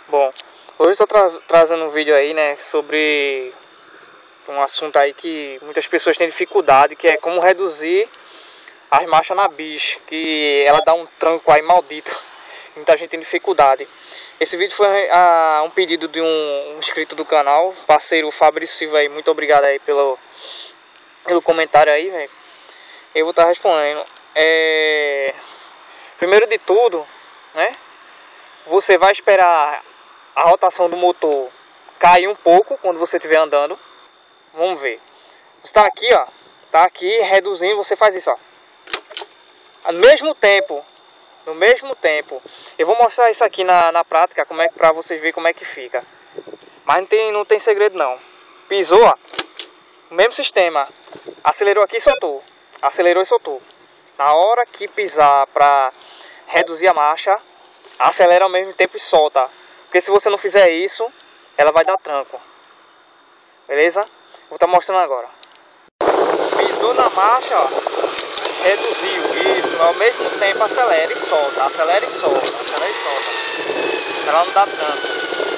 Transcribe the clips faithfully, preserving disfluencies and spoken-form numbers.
Bom, hoje estou tra trazendo um vídeo aí, né, sobre um assunto aí que muitas pessoas têm dificuldade, que é como reduzir as marchas na bicha, que ela dá um tranco aí maldito. Muita gente tem dificuldade. Esse vídeo foi a, um pedido de um, um inscrito do canal, parceiro Fabrício Silva aí. Muito obrigado aí pelo, pelo comentário aí, velho. Eu vou estar respondendo. É... Primeiro de tudo, né? Você vai esperar a rotação do motor cair um pouco quando você estiver andando. Vamos ver. Você está aqui, ó. Tá aqui reduzindo. Você faz isso, ó. No mesmo tempo. No mesmo tempo. Eu vou mostrar isso aqui na, na prática, como é para vocês verem como é que fica. Mas não tem, não tem segredo não. Pisou, ó. O mesmo sistema. Acelerou aqui e soltou. Acelerou e soltou. Na hora que pisar para reduzir a marcha, acelera ao mesmo tempo e solta. Porque se você não fizer isso, ela vai dar tranco. Beleza? Vou estar mostrando agora. Pisou na marcha, ó. Reduziu. Isso. Ao mesmo tempo acelera e solta. Acelera e solta. Acelera e solta. Ela não dá tranco.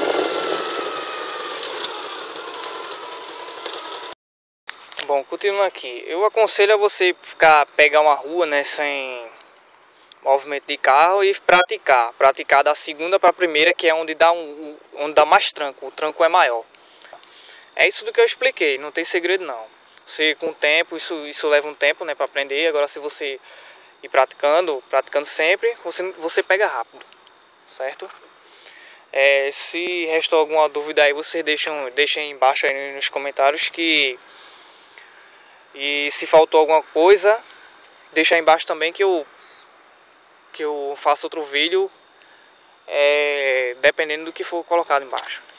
Bom, continuando aqui. Eu aconselho a você ficar, pegar uma rua, né, sem movimento de carro e praticar. Praticar da segunda para a primeira, que é onde dá, um, onde dá mais tranco. O tranco é maior. É isso do que eu expliquei, não tem segredo não. Você com o tempo, isso, isso leva um tempo, né, para aprender. Agora se você ir praticando, praticando sempre, você, você pega rápido, certo? É, se restou alguma dúvida aí, você deixa, deixa aí embaixo aí nos comentários que... E se faltou alguma coisa, deixa aí embaixo também que eu, que eu faço outro vídeo, é, dependendo do que for colocado embaixo.